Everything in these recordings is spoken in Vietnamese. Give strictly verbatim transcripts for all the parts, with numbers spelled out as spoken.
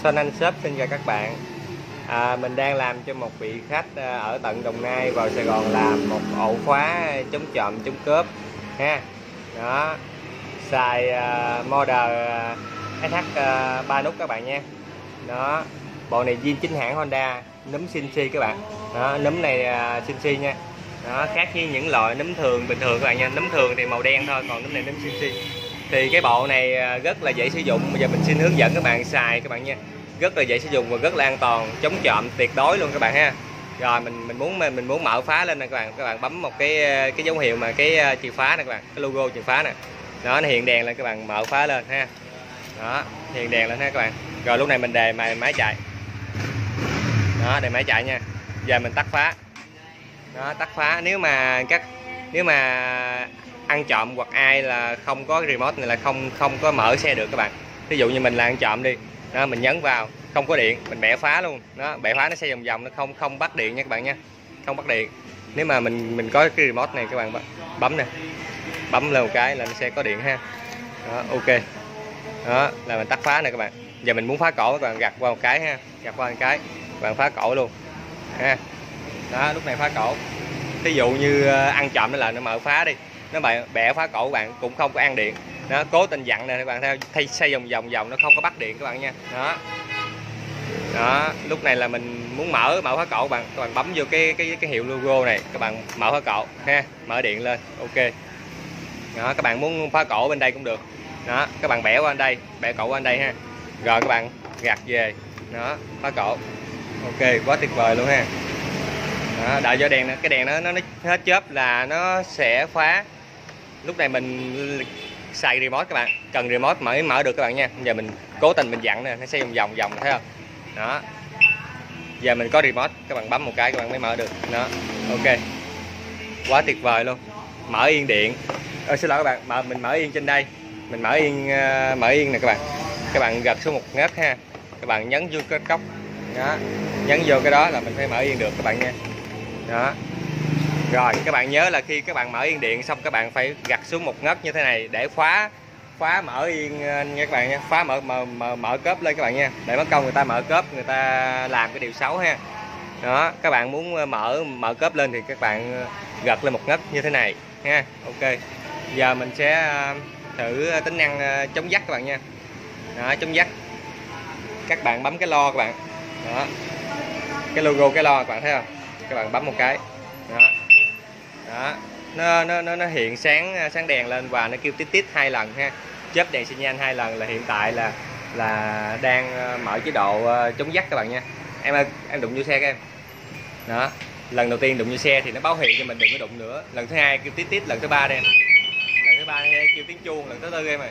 Xuân Anh Shop xin chào các bạn. À, mình đang làm cho một vị khách ở tận Đồng Nai vào Sài Gòn làm một ổ khóa chống trộm chống cướp ha. Đó, xài uh, model uh, ét hát uh, ba nút các bạn nha. Đó, bộ này zin chính hãng Honda, núm xê en xê các bạn. Đó, núm này uh, xê en xê nha. Đó, khác với những loại núm thường bình thường các bạn nha. Núm thường thì màu đen thôi, còn núm này núm xê en xê. Thì cái bộ này rất là dễ sử dụng. Bây giờ mình xin hướng dẫn các bạn xài các bạn nha. Rất là dễ sử dụng và rất là an toàn, chống trộm tuyệt đối luôn các bạn ha. Rồi mình mình muốn mình muốn mở phá lên nè các bạn, các bạn bấm một cái cái dấu hiệu mà cái chìa phá này các bạn, cái logo chìa phá nè. Đó, nó hiện đèn lên các bạn mở phá lên ha. Đó, hiện đèn lên ha các bạn. Rồi lúc này mình đề máy máy chạy. Đó, đề máy chạy nha. Giờ mình tắt phá. Đó, tắt phá. Nếu mà các nếu mà ăn trộm hoặc ai là không có remote này là không không có mở xe được các bạn. Ví dụ như mình là ăn trộm đi. Đó, mình nhấn vào không có điện, mình bẻ phá luôn. Đó, bẻ phá nó sẽ vòng vòng, nó không không bắt điện nha các bạn nha. Không bắt điện. Nếu mà mình mình có cái remote này các bạn bấm nè. Bấm lên một cái là nó sẽ có điện ha. Đó, ok. Đó, là mình tắt phá này các bạn. Giờ mình muốn phá cổ các bạn gạt qua một cái ha, gạt qua một cái, các bạn phá cổ luôn. Ha. Đó, lúc này phá cổ. Ví dụ như ăn trộm nó là nó mở phá đi. Nó bẻ, bẻ phá cổ bạn cũng không có ăn điện. Nó cố tình dặn nè các bạn, theo thay xoay vòng vòng vòng nó không có bắt điện các bạn nha. Đó. Đó, lúc này là mình muốn mở mở phá cổ bạn, các bạn bấm vô cái cái cái hiệu logo này, các bạn mở phá cổ ha, mở điện lên. Ok. Đó, các bạn muốn phá cổ bên đây cũng được. Đó, các bạn bẻ qua bên đây, bẻ cổ qua bên đây ha. Rồi các bạn gạt về. Đó, phá cổ. Ok, quá tuyệt vời luôn ha. Đó, đợi cho đèn cái đèn nó nó hết chớp là nó sẽ phá. Lúc này mình xài remote các bạn, cần remote mới mở được các bạn nha. Giờ mình cố tình mình dặn nè, nó sẽ vòng vòng vòng thấy không? Đó. Giờ mình có remote, các bạn bấm một cái các bạn mới mở được. Đó. Ok. Quá tuyệt vời luôn. Mở yên điện. Ờ, xin lỗi các bạn, mở mình mở yên trên đây. Mình mở yên uh, mở yên nè các bạn. Các bạn gật xuống một ngớt ha. Các bạn nhấn vô cái cốc. Đó. Nhấn vô cái đó là mình phải mở yên được các bạn nha. Đó. Rồi các bạn nhớ là khi các bạn mở yên điện xong các bạn phải gặt xuống một ngất như thế này để khóa khóa mở yên nha các bạn nha, phá mở mở, mở, mở cớp lên các bạn nha, để mất công người ta mở cớp người ta làm cái điều xấu ha. Đó, các bạn muốn mở mở cớp lên thì các bạn gật lên một ngất như thế này ha. Ok. Giờ mình sẽ thử tính năng chống dắt các bạn nha. Đó, chống dắt. Các bạn bấm cái lo các bạn. Đó. Cái logo cái lo các bạn thấy không? Các bạn bấm một cái. Đó. Đó, nó, nó nó nó hiện sáng sáng đèn lên và nó kêu tít tít hai lần ha, chớp đèn xi nhan hai lần là hiện tại là là đang mở chế độ chống dắt các bạn nha. Em ơi, em đụng vô xe các em. Đó, lần đầu tiên đụng vô xe thì nó báo hiệu cho mình đừng có đụng nữa. Lần thứ hai kêu tít tít, lần thứ ba đây, lần thứ ba đây kêu tiếng chuông, lần thứ tư em ơi.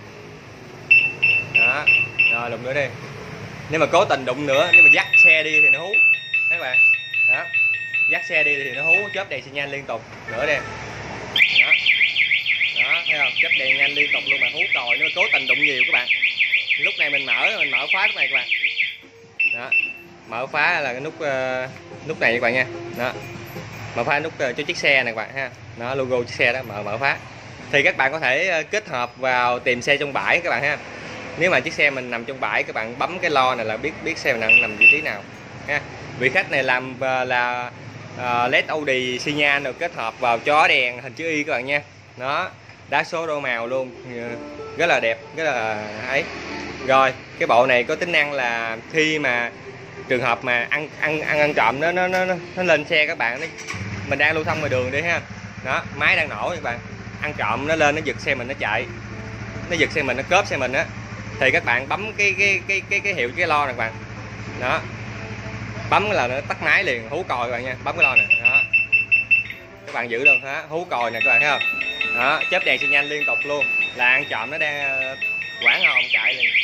Đó, rồi đụng nữa đi. Nếu mà cố tình đụng nữa, nếu mà dắt xe đi thì nó hú, thấy các bạn. Đó. Dắt xe đi thì nó hú chớp đèn xi nhan liên tục nữa đi. Đó. Đó, thấy không? Chớp đèn nhanh liên tục luôn mà hú còi, nó cố tình đụng nhiều các bạn. Lúc này mình mở mình mở khóa lúc này các bạn. Đó. Mở khóa là cái nút uh, nút này các bạn nha. Đó. Mở khóa nút uh, cho chiếc xe này các bạn ha. Nó logo chiếc xe đó, mở mở khóa. Thì các bạn có thể uh, kết hợp vào tìm xe trong bãi các bạn ha. Nếu mà chiếc xe mình nằm trong bãi các bạn bấm cái lo này là biết biết xe mình nằm, nằm vị trí nào ha. Vị khách này làm uh, là Uh, led Audi xi nhan rồi kết hợp vào chó đèn hình chữ Y các bạn nha. Nó đá số đô màu luôn, rất là đẹp, rất là ấy. Rồi cái bộ này có tính năng là khi mà trường hợp mà ăn ăn ăn ăn trộm nó nó nó nó lên xe các bạn, nó, mình đang lưu thông ngoài đường đi ha. Đó, máy đang nổ các bạn, ăn trộm nó lên nó giật xe mình nó chạy, nó giật xe mình nó cướp xe mình á, thì các bạn bấm cái cái cái cái cái hiệu cái lo này các bạn. Đó, bấm là nó tắt máy liền, hú còi các bạn nha, bấm cái lo này. Đó, các bạn giữ luôn ha, hú còi nè các bạn thấy không? Đó, chớp đèn xi nhan liên tục luôn, là ăn trộm nó đang quảng hồn chạy liền.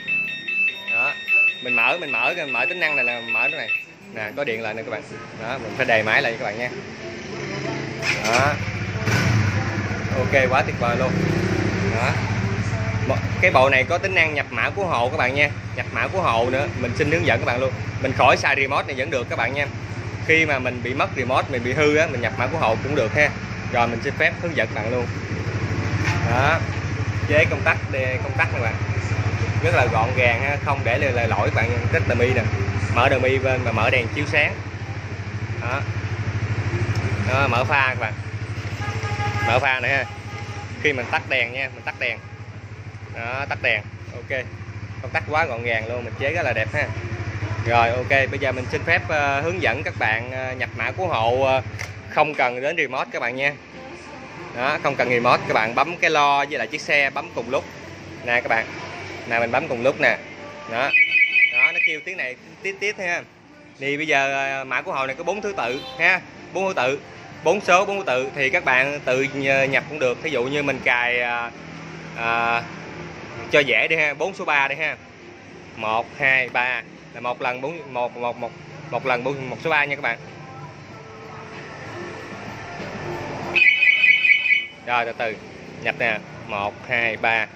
Đó, mình mở mình mở mình mở tính năng này là mở cái này nè, có điện lại nè các bạn. Đó, mình phải đề máy lại cho các bạn nha. Đó, ok, quá tuyệt vời luôn. Đó, cái bộ này có tính năng nhập mã cứu hộ các bạn nha, nhập mã cứu hộ nữa, mình xin hướng dẫn các bạn luôn. Mình khỏi xài remote này vẫn được các bạn nha. Khi mà mình bị mất remote, mình bị hư á, mình nhập mã cứu hộ cũng được ha. Rồi mình xin phép hướng dẫn các bạn luôn. Đó, chế công tắc đây, công tắc các bạn. rất là gọn gàng ha, không để lời lỗi các bạn, rất là mi nè, mở đèn mi bên mà mở đèn chiếu sáng đó. Đó, mở pha các bạn, mở pha này ha, khi mình tắt đèn nha, mình tắt đèn đó, tắt đèn, ok, công tắc quá gọn gàng luôn, mình chế rất là đẹp ha. Rồi ok, bây giờ mình xin phép uh, hướng dẫn các bạn uh, nhập mã cứu hộ, uh, không cần đến remote các bạn nha. Đó, không cần remote, các bạn bấm cái lo với lại chiếc xe bấm cùng lúc nè các bạn, nè mình bấm cùng lúc nè, đó, đó nó kêu tiếng này tít tít ha. Thì bây giờ uh, mã cứu hộ này có bốn thứ tự ha, bốn thứ tự, bốn số bốn thứ tự thì các bạn tự nhập cũng được. Ví dụ như mình cài uh, uh, cho dễ đi ha, bốn số ba đi ha, một hai ba là một lần bốn một một một một lần bốn một số ba nha các bạn. Rồi từ từ nhập nè, một hai ba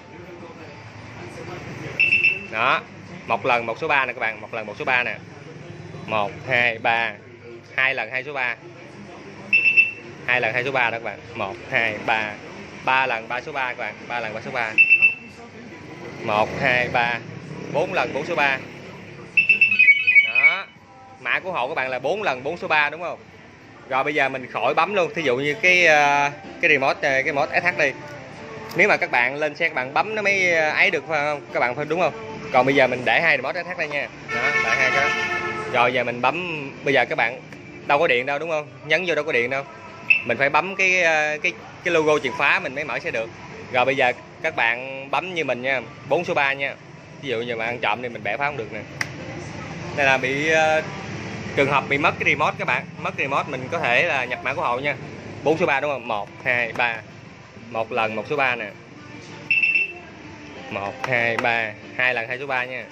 đó, một lần một số ba nè các bạn, một lần một số ba nè, một hai ba, hai lần hai số ba, hai lần hai số ba đó các bạn, một hai ba, ba lần ba số ba các bạn, ba lần ba số ba, một hai ba, bốn lần bốn số ba. Đó, mã cứu hộ các bạn là bốn lần bốn số ba đúng không? Rồi bây giờ mình khỏi bấm luôn, thí dụ như cái cái remote, cái remote ét hát đi, nếu mà các bạn lên xe các bạn bấm nó mới ấy được phải không các bạn, phải đúng không? Còn bây giờ mình để hai remote ét hát đây nha, đó, để hai cái. Rồi giờ mình bấm, bây giờ các bạn đâu có điện đâu đúng không, nhấn vô đâu có điện đâu, mình phải bấm cái cái cái logo chìa khóa mình mới mở sẽ được. Rồi bây giờ các bạn bấm như mình nha, bốn số ba nha, ví dụ như bạn ăn trộm thì mình bẻ phá không được nè, đây là bị uh, trường hợp bị mất cái remote các bạn, mất remote mình có thể là nhập mã cứu hộ nha, bốn số ba đúng không, một hai ba, một lần một số ba nè, một hai ba, hai lần hai số ba nha,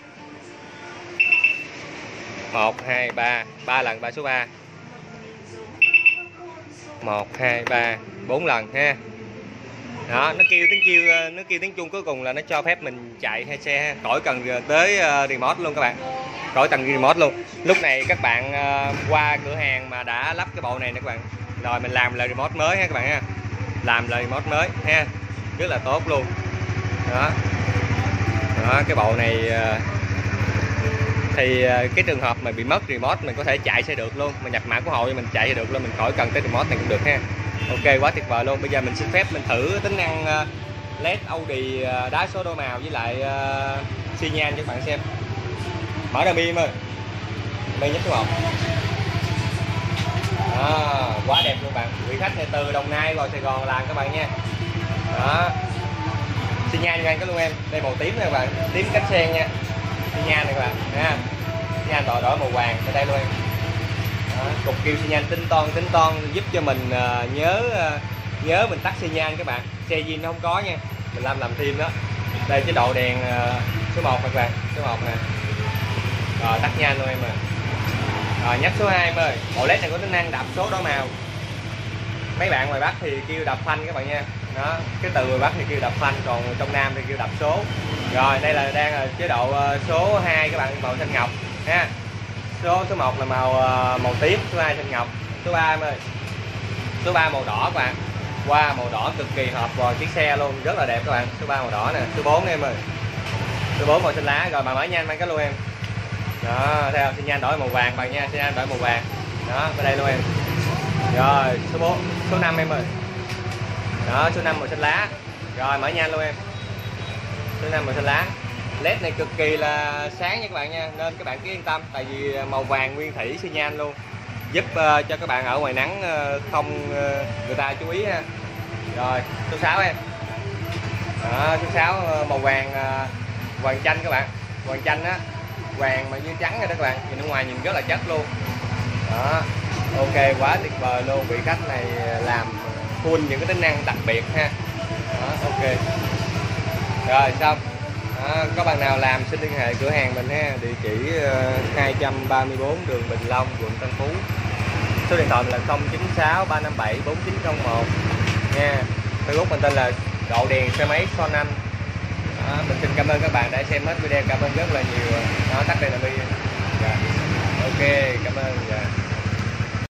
một hai ba, ba lần ba số ba, một hai ba, bốn lần ha. Đó, nó kêu tiếng kêu nó kêu tiếng chuông cuối cùng là nó cho phép mình chạy hai xe ha, khỏi cần tới uh, remote luôn các bạn, khỏi cần remote luôn. Lúc này các bạn uh, qua cửa hàng mà đã lắp cái bộ này nè các bạn, rồi mình làm lại remote mới ha các bạn ha, làm lại remote mới ha, rất là tốt luôn. Đó, đó cái bộ này uh, thì uh, cái trường hợp mà bị mất remote mình có thể chạy xe được luôn, mình nhập mã cứu hộ thì mình chạy xe được luôn, mình khỏi cần tới remote này cũng được ha. Ok, quá tuyệt vời luôn. Bây giờ mình xin phép mình thử tính năng uh, led Audi uh, đá số đôi màu với lại uh, xi nhan cho các bạn xem. Mở đèn pin ơi, đây nhất số một. Đó, quá đẹp luôn bạn. Vị khách này từ Đồng Nai vào Sài Gòn làm các bạn nha. Đó, xi nhan cho anh có luôn em, đây màu tím nè các bạn, tím cánh sen nha, xi nhan này các bạn nha, xi nhan đổi đổi màu vàng ở đây luôn em. Đó, cục kêu xi nhan tinh toan tính toan giúp cho mình uh, nhớ uh, nhớ mình tắt xi nhan các bạn, xe zin nó không có nha, mình làm làm thêm đó. Đây chế độ đèn uh, số một các bạn, số một nè, rồi tắt nhanh luôn em à. Rồi nhắc số hai em ơi, bộ led này có tính năng đập số đỏ màu, mấy bạn ngoài Bắc thì kêu đập phanh các bạn nha. Đó, cái từ ngoài Bắc thì kêu đập phanh, còn trong Nam thì kêu đập số. Rồi đây là đang là chế độ số hai các bạn, màu xanh ngọc ha. Số số một là màu màu tím, số hai xanh ngọc, số ba em ơi, số ba màu đỏ các bạn. Qua wow, màu đỏ cực kỳ hợp vào chiếc xe luôn, rất là đẹp các bạn. Số ba màu đỏ nè, số bốn em ơi, số bốn màu xanh lá. Rồi mà mở nhanh mang cái luôn em. Đó, theo xi nhan đổi màu vàng bạn nha, xi nhan đổi màu vàng. Đó, ở đây luôn em. Rồi, số bốn, số năm em ơi. Đó, số năm màu xanh lá. Rồi mở nhanh luôn em. Số năm màu xanh lá. Led này cực kỳ là sáng nha các bạn nha, nên các bạn cứ yên tâm, tại vì màu vàng nguyên thủy xi nhan luôn, giúp uh, cho các bạn ở ngoài nắng uh, không uh, người ta chú ý ha. Rồi, số sáu em. Đó, số sáu uh, màu vàng uh, vàng chanh các bạn, vàng chanh á, vàng mà như trắng rồi đó các bạn, nhìn ở ngoài nhìn rất là chất luôn. Đó, ok, quá tuyệt vời luôn, vị khách này làm full những cái tính năng đặc biệt ha. Đó, ok. Rồi xong. Đó, có bạn nào làm xin liên hệ cửa hàng mình ha, địa chỉ uh, hai trăm ba mươi tư đường Bình Long, quận Tân Phú. Số điện thoại là không chín sáu ba năm bảy bốn chín không một nha. Facebook mình tên là Độ Đèn Xe Máy Son Anh. Đó, mình xin cảm ơn các bạn đã xem hết video, cảm ơn rất là nhiều. Đó, tắt đây là video. Dạ. Ok, cảm ơn. Dạ.